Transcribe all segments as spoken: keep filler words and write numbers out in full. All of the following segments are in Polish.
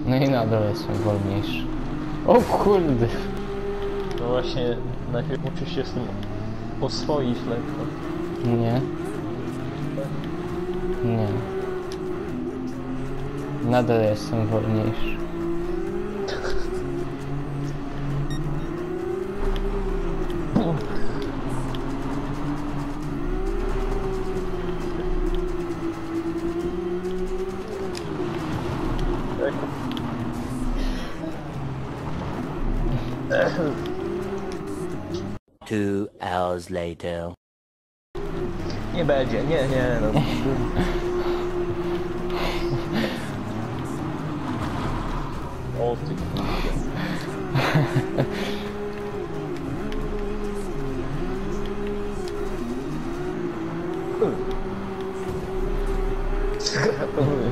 No i nadal jestem wolniejszy. O kurde! No właśnie, najpierw musisz się z tym oswoić lekko. Nie. Nie. Nadal jestem wolniejszy. Two hours later. Nie będzie, nie, nie, no. O ty kurde.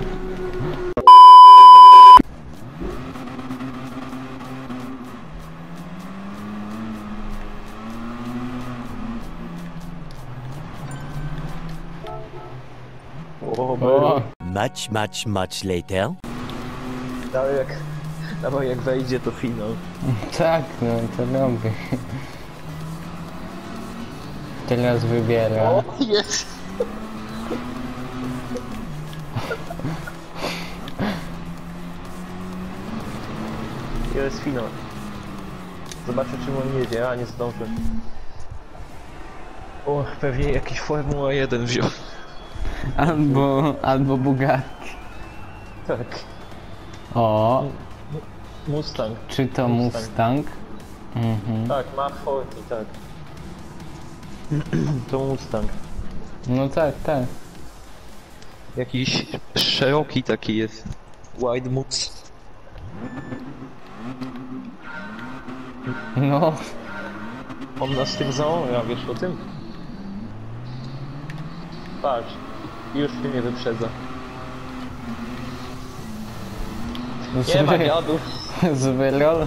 O, O, Much, much, much later. dawaj jak, dawaj jak wejdzie to finał. tak, no to robię. Teraz wybiera. O, jest! Jest finał. Zobaczę czym on jedzie, a nie zdążę. O, pewnie jakiś Formuła jeden wziął. Albo, albo Bugatti. Tak. O, Mustang. czy to Mustang. Mustang? Mhm. Tak, ma cztery, tak. To Mustang. No tak, tak. Jakiś szeroki taki jest. Wide Must. No, On nas tym zaora, wiesz o tym? Patrz, już mnie wyprzedza. Nie ma dziadów. z wyrolą.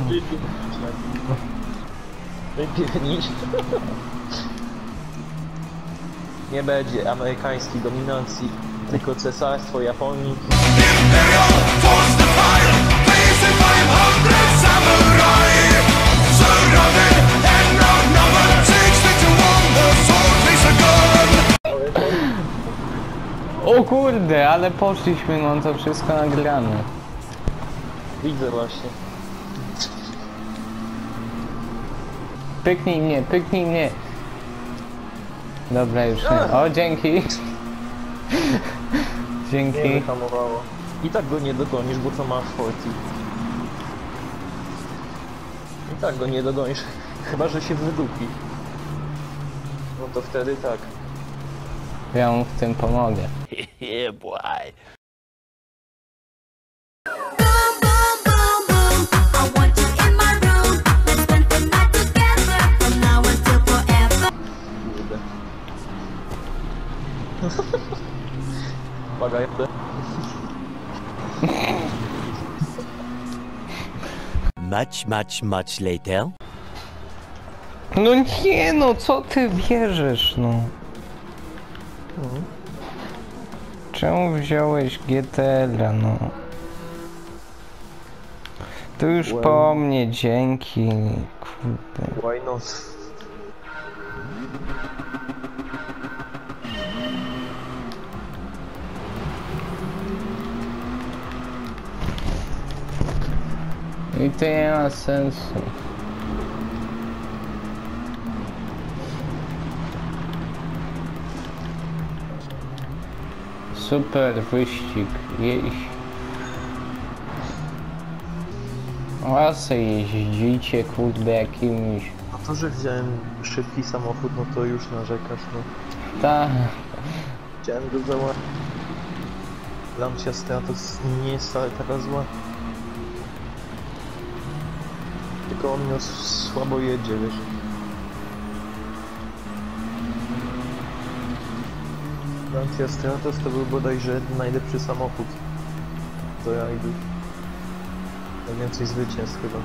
Wypiernicz. Nie będzie amerykańskiej dominacji, tylko cesarstwo Japonii. O kurde, ale poszliśmy, no to wszystko nagrane. Widzę właśnie. Pyknij mnie, pyknij mnie. Dobra, już nie. O, dzięki. Nie Dzięki. wyhamowało. I tak go nie dogonisz, bo to ma cztery. I tak go nie dogonisz. Chyba, że się wydupi. No to wtedy tak. Ja mu w tym pomogę. Yeah, boy. Boom, boom, boom, boom. I want you in my room. Let's spend the night together from now until forever. Kurde. Uwaga, jadę. Much, much, much later. No nie no, co ty bierzesz, no? Czemu wziąłeś G T L-a, no? To już Well. po mnie, dzięki. Kurde. Why not? I to nie ma sensu. Super wyścig, jeźdź. Łasy jeździcie, kurde, jakimiś. A to, że wziąłem szybki samochód, no to już narzekasz, no. Ta. Chciałem go załatwić. Lancia Stratos nie jest wcale taka zła. Tylko on miał słabo jedzie, wiesz. Lancia Stratos to był bodajże najlepszy samochód do rajdu. Najwięcej zwycięstw chyba.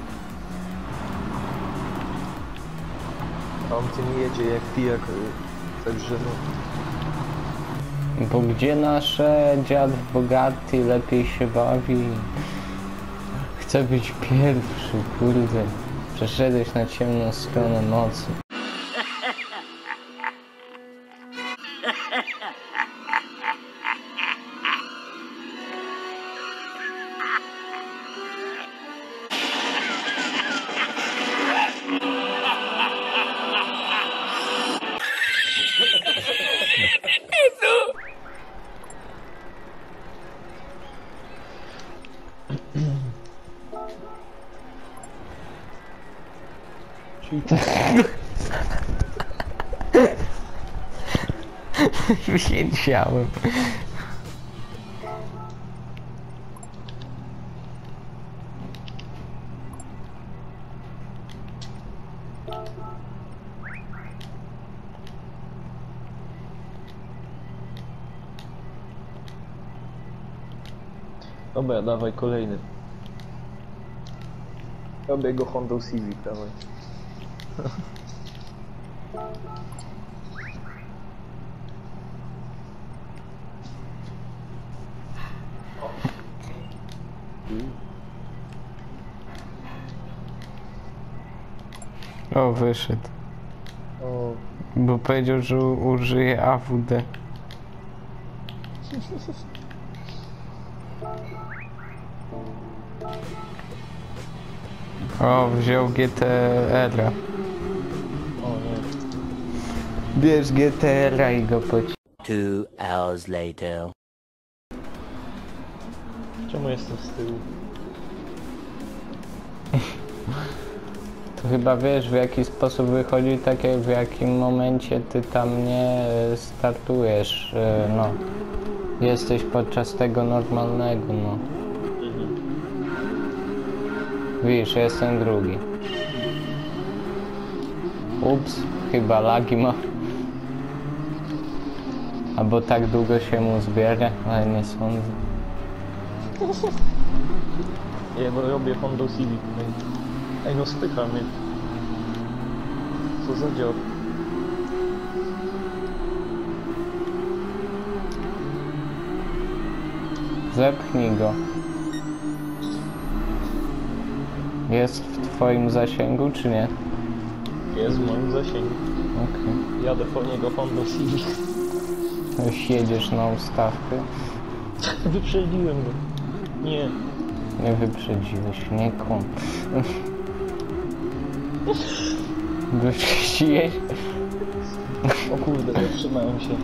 A on tym jedzie jak pijak, także no. Bo gdzie nasze dziad bogaty lepiej się bawi? Chcę być pierwszy, kurde. Przeszedłeś na ciemną stronę mocy. Wiedziałem. Dobra, dawaj kolejny. Robię go Hondą Civic, dawaj. O, wyszedł. O, Bo powiedział, że u- użyje A W D. O, wziął G T R-a. o nie. Bierz G T R-a i go poci... Two hours later. Czemu jestem z tyłu? To chyba wiesz, w jaki sposób wychodzi, tak jak w jakim momencie ty tam nie e, startujesz, e, no. Jesteś podczas tego normalnego, no. Widzisz, jestem drugi. Ups, chyba lagi ma. Albo tak długo się mu zbiera, ale nie sądzę. Ja bo robię Hondą Civic. Ej. Ej, no spycha mnie. Co za dziób. Zepchnij go. Jest w twoim zasięgu, czy nie? Jest w moim zasięgu. Okej. Jadę po niego Hondą Civic. Już jedziesz na ustawkę. Wyprzedziłem go. Nie. Nie wyprzedziłeś, nie kłam. Wyprzedziłeś? O kurde, zatrzymałem się.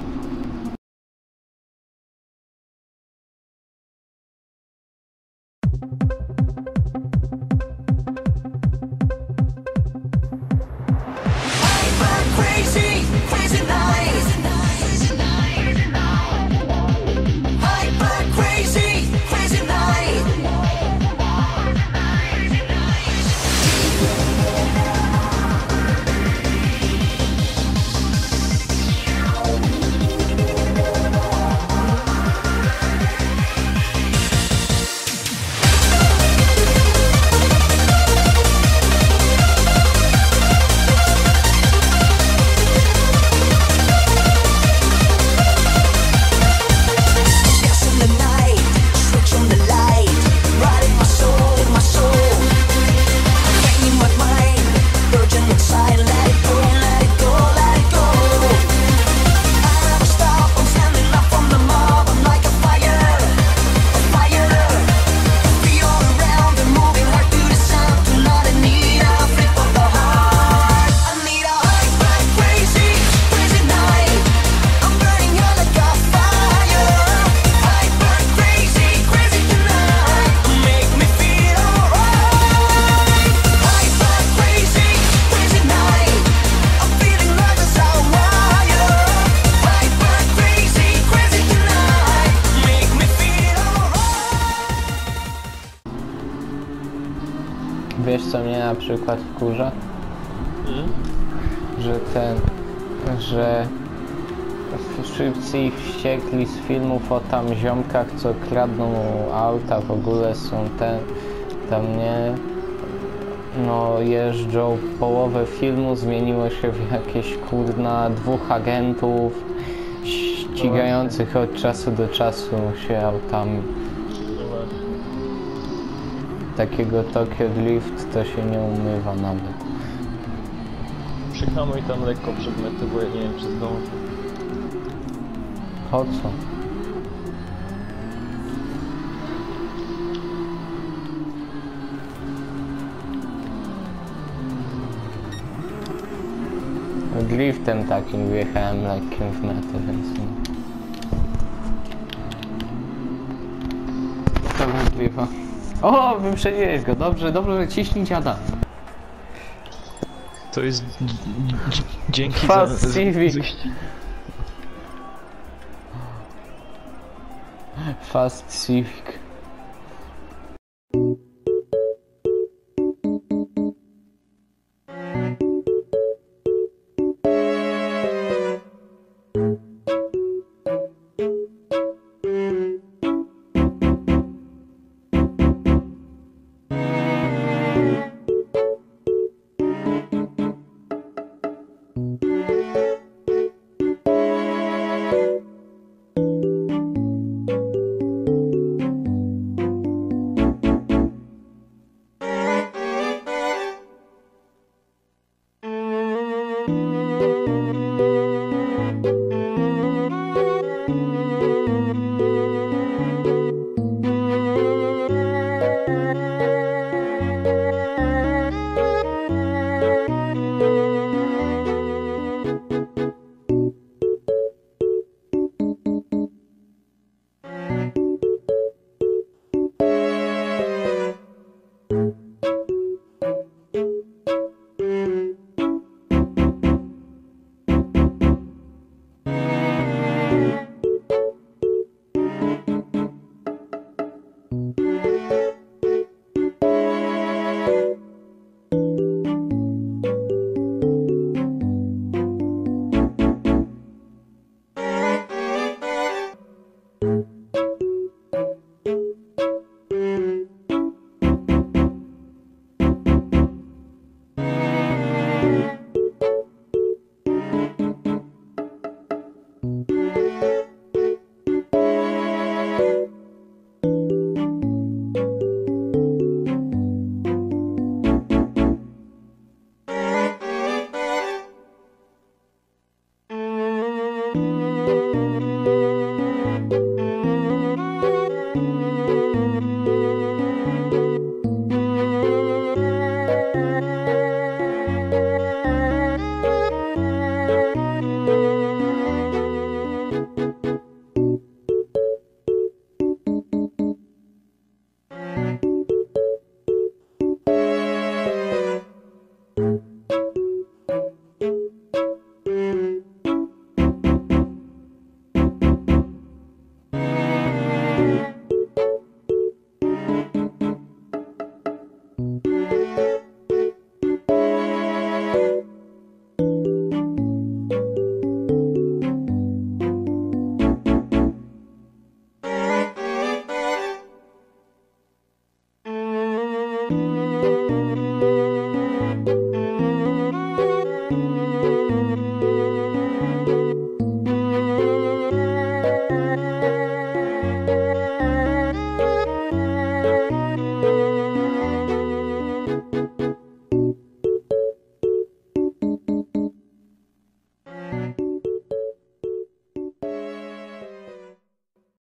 Crazy, crazy night. Hyper crazy, crazy night. Gas in the night, switch on the light, right in my soul, in my soul. Pain in my mind, urgent inside, let it go, let it go, let it go. I never stop, I'm standing up from the mob, I'm like a fire, a fire. Be all around and moving hard to the sound, tonight I need a flip of the heart. I need a hyper crazy, crazy night. I'm burning out like a fire. Hyper crazy, crazy tonight. Make me feel alright. Hyper crazy, crazy night. I'm feeling like a sourwire. Hyper crazy, crazy tonight. Make me feel alright. Wiesz, co mnie na przykład wkurza? Mm? Że ten, że szybcy i wściekli z filmów o tam ziomkach, co kradną auta, w ogóle są te, tam nie, no jeżdżą, połowę filmu zmieniło się w jakieś kurna dwóch agentów ścigających od czasu do czasu się autami. No właśnie. takiego Tokyo Drift to się nie umywa nawet. Przyhamuj tam lekko przedmioty, bo ja nie wiem, czy zdążę. Po co? Driftem takim wjechałem lekkim w metę, więc nie. To wygrywa. O, wyprzedziłeś go, dobrze, dobrze, ciśnij dziada. To jest dzięki Fast za... Civic. za- Fast Civic.